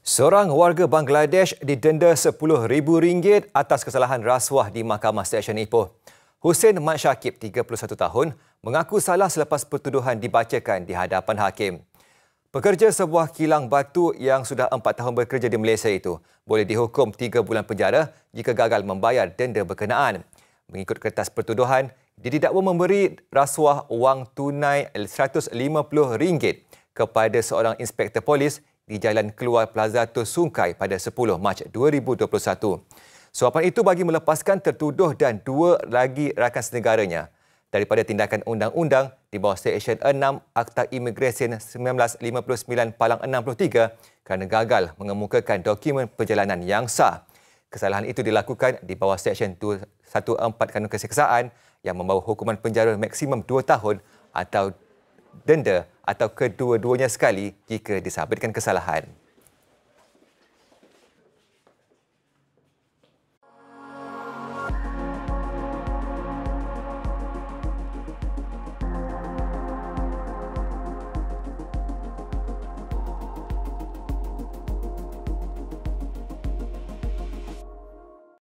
Seorang warga Bangladesh didenda RM10,000 atas kesalahan rasuah di Mahkamah Seksyen Ipoh. Hussein Mat Syakib, 31 tahun, mengaku salah selepas pertuduhan dibacakan di hadapan hakim. Pekerja sebuah kilang batu yang sudah 4 tahun bekerja di Malaysia itu boleh dihukum 3 bulan penjara jika gagal membayar denda berkenaan. Mengikut kertas pertuduhan, dia didakwa memberi rasuah wang tunai RM150 kepada seorang inspektor polis di Jalan Keluar Plaza Tun Sungkai pada 10 Mac 2021. Suapan itu bagi melepaskan tertuduh dan 2 lagi rakan senegaranya daripada tindakan undang-undang di bawah Seksyen 6 Akta Imigresen 1959 Palang 63 kerana gagal mengemukakan dokumen perjalanan yang sah. Kesalahan itu dilakukan di bawah Seksyen 214 Kanun Keseksaan yang membawa hukuman penjara maksimum 2 tahun atau denda atau kedua-duanya sekali jika disabitkan kesalahan.